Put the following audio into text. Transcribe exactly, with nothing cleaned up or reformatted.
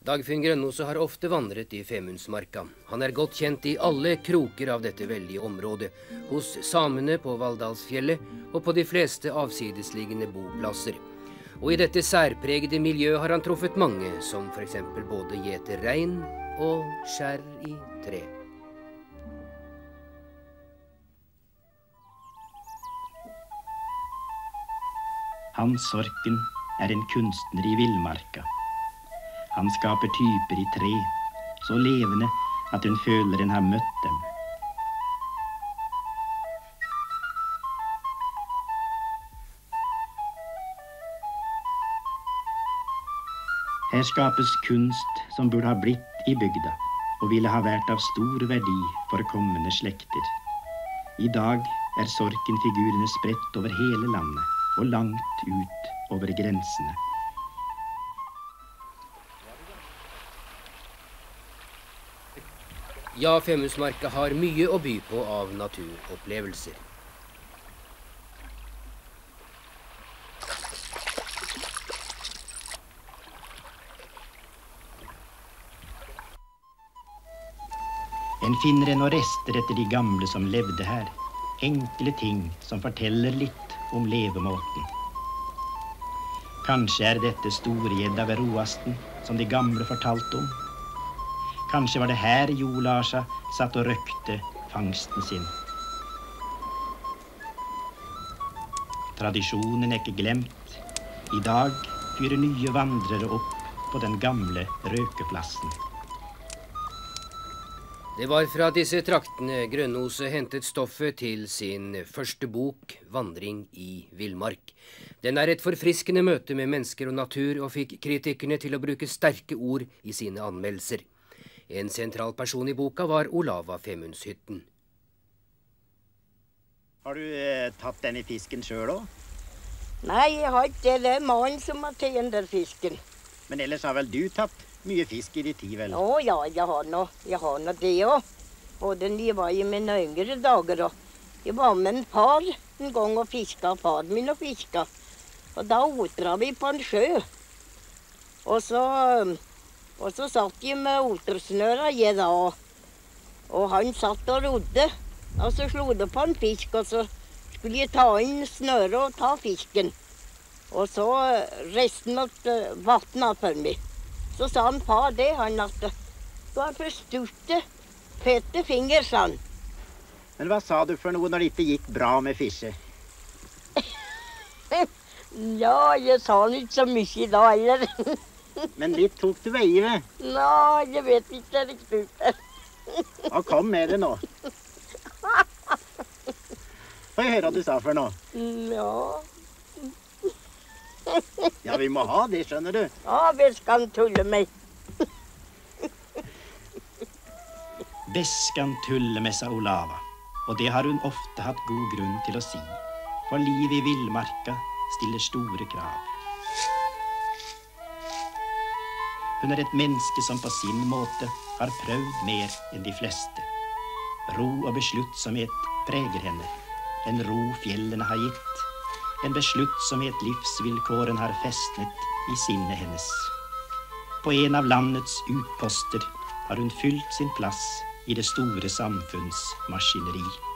Dagfinn Grønnose har ofte vandret i Femundsmarka. Han er godt kjent i alle kroker av dette veldige området, hos samene på Valldalsfjellet og på de fleste avsidesliggende boplasser. Og i dette særpregede miljø har han truffet mange, som for eksempel både gjeter rein og skjærer i tre. Hans Sorken er en kunstner i villmarka. Han skaper typer i tre, så levende at hun føler en har møtt dem. Her skapes kunst som burde ha blitt i bygda, og ville ha vært av stor verdi for kommende slekter. I dag er Sorken-figurene spredt over hele landet, og langt ut over grensene. Ja, Femundsmarka har mye å by på av naturopplevelser. En finner ennå rester etter de gamle som levde her. Enkle ting som forteller litt om levemåten. Kanskje er dette storegjedda ved Roasten som de gamle fortalte om. Kanskje var det her Jo Larsa satt og røkte fangsten sin. Tradisjonen er ikke glemt. I dag fyrer nye vandrere opp på den gamle røkeplassen. Det var fra disse traktene Grønnose hentet stoffet til sin første bok, Vandring i villmark. Den er et forfriskende møte med mennesker og natur, og fikk kritikerne til å bruke sterke ord i sine anmeldelser. En sentral person i boka var Olava Femundshytten. Har du eh, tatt denne fisken selv også? Nei, jeg har ikke det. Det er mannen som har tatt den der fisken. Men ellers har vel du tatt mye fisk i din tid, vel? Å ja, jeg har nå, jeg har nå det også. Både når jeg var i mine yngre dager. Og jeg var med en far en gang og fisket, far min og fisket. Og da otra vi på en sjø. Og så... Og så satt jeg med otresnøra, jeg da, og han satt og rodde. Og så slo det på en fisk, og så skulle jeg ta inn snøret og ta fisken. Og så resten måtte vattne for meg. Så sa han far det, han at du har for storte, fette finger, sa han. Men hva sa du for noe når det ikke gikk bra med fiske? Ja, jeg sa han ikke så mye da, eller? Men litt tok du veie med? Nei, jeg vet ikke riktig. Ja, kom med det nå. Hva hører du sa for noe? Ja. Ja, vi må ha det, skjønner du. Ja, Veskan tuller meg. Veskan tuller med, sa Olava. Og det har hun ofte hatt god grunn til å si. For livet i villmarka stiller store krav. Hun er et menneske som på sin måte har prøvd mer enn de fleste. Ro og besluttsomhet preger henne. En ro fjellene har gitt. En besluttsomhet livsvilkåren har festnet i sinnet hennes. På en av landets utposter har hun fylt sin plass i det store samfunns maskineri.